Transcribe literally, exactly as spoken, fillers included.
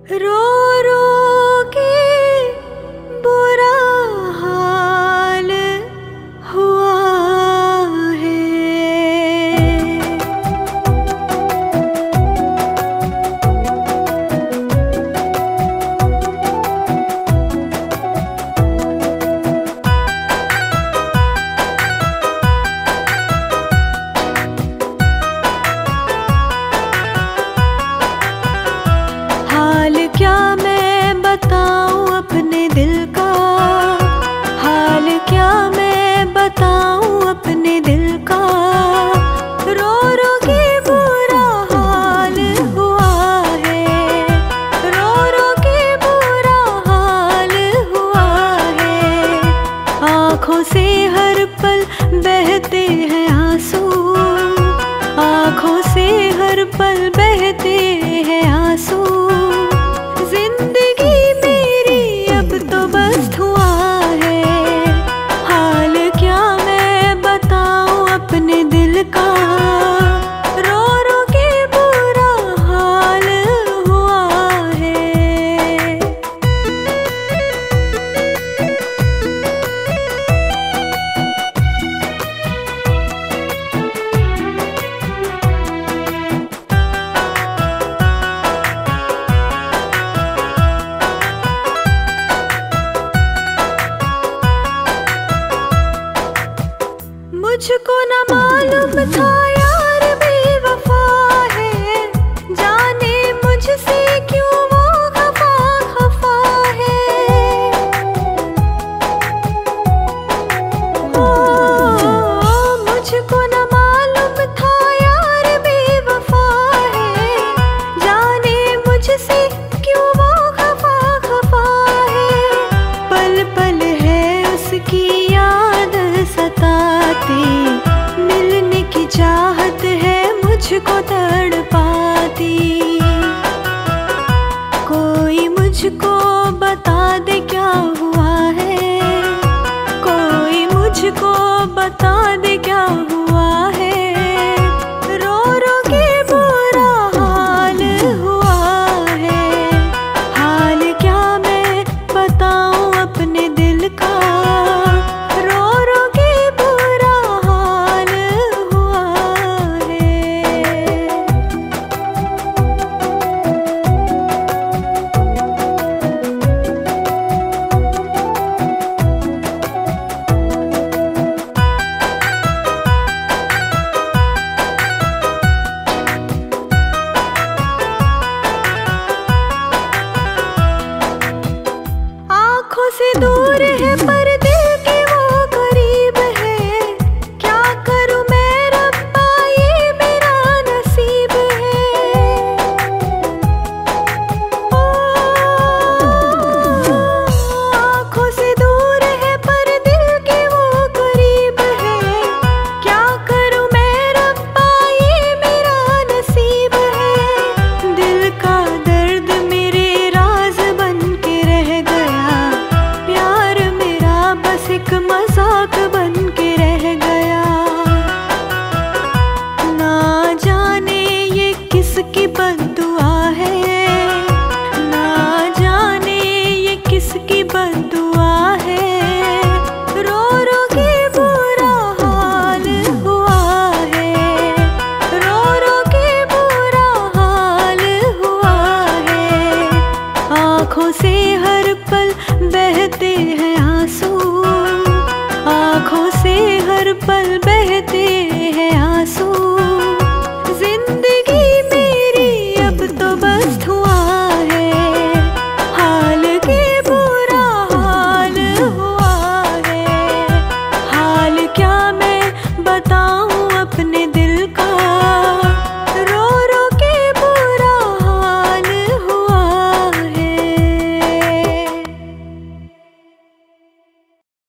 रो रो के बुरा हाल हुआ है। हाल क्या मैं बताऊं अपने दिल का, हाल क्या मैं बताऊं अपने दिल का। रो रो के बुरा हाल हुआ है, रो रो के बुरा हाल हुआ है। आँखों से हर पल बहते हैं आंसू, आँखों से हर पल बहते हैं आंसू। जिंदगी मेरी अब तो बस धुआं है। हाल क्या मैं बताऊं अपने दिल का, रो रो के बुरा हाल हुआ है। मुझको न मालूम था यार बेवफा है, जाने मुझसे क्यों वो खफा खफा है। ओ, मुझको न मालूम था यार बेवफा है, जाने मुझसे क्यों वो खफा खफा है। पल पल है उसकी याद सताती, मिलने की चाहत है मुझको तड़पाती। कोई मुझको बता दे क्या हुआ है, कोई मुझको बता दे क्या हुआ है। रो रो के बुरा हाल हुआ है। हाल क्या मैं बताऊं अपने दिल का, रो रो के बुरा हाल हुआ है। आँखों से दूर है पर दिल के वो करीब है। क्या करूं मैं रब्बा ये मेरा नसीब है। ओ, आँखों से दूर है पर दिल के वो करीब है। क्या करूं मैं रब्बा ये मेरा नसीब है। दिल का दर्द मेरे राज बन के रह गया, प्यार मेरा बस एक मजाक बन के रह गया। ना जाने ये किसकी बद्दुआ है, ना जाने ये किसकी बद्दुआ है। रो रो के बुरा हाल हुआ है, रो रो के बुरा हाल हुआ है। आँखों से हर पल बहते हैं आंसू, आँखों से हर पल बहते